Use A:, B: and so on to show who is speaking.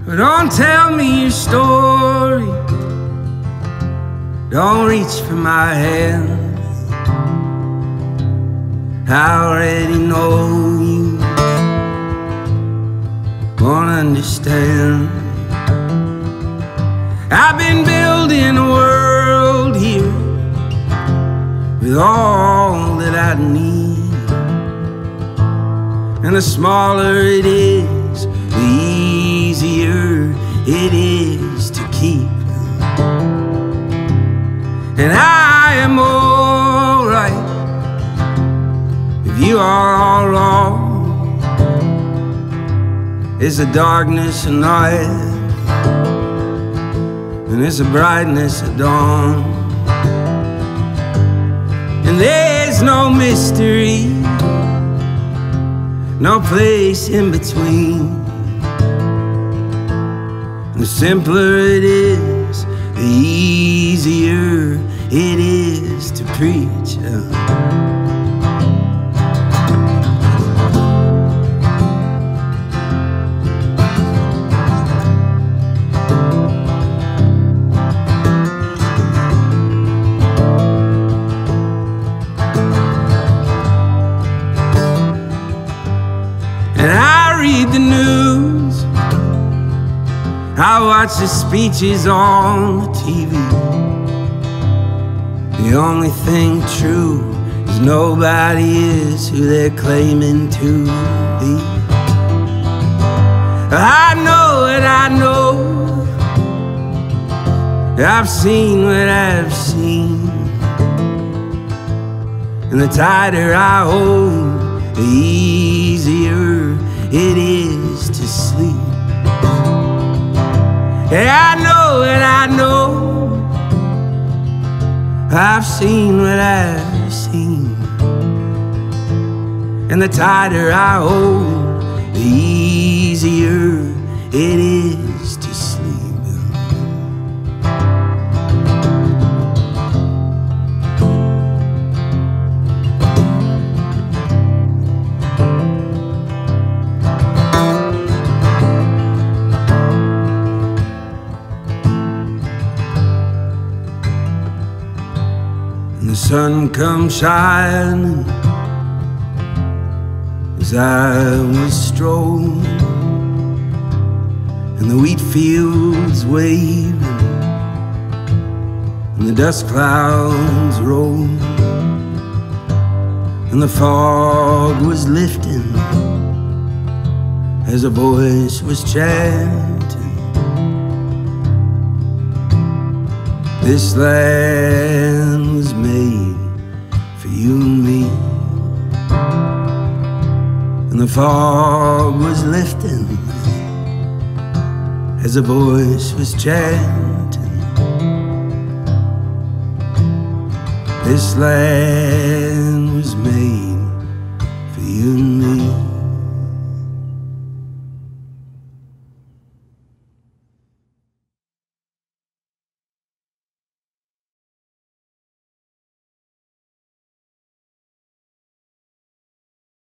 A: Don't tell me your story. Don't reach for my hand. I already know you won't understand. I've been building a world here with all that I need, and the smaller it is, the easier it is to keep. And I am alright if you are all wrong. It's the darkness at night, and it's the brightness at dawn. And there's no mystery, no place in between. The simpler it is, the easier it is to preach. And I read the news, I watch the speeches on the TV. The only thing true is nobody is who they're claiming to be. I know what I know, I've seen what I've seen, and the tighter I hold, the easier it is to sleep. Yeah, I know what I know, I've seen what I've seen, and the tighter I hold, the easier it is to sleep. The sun comes shining as I was strolling, and the wheat fields waving, and the dust clouds rolling, and the fog was lifting as a voice was chanting, this land was made for you and me. And the fog was lifting as a voice was chanting, this land was made for you and me.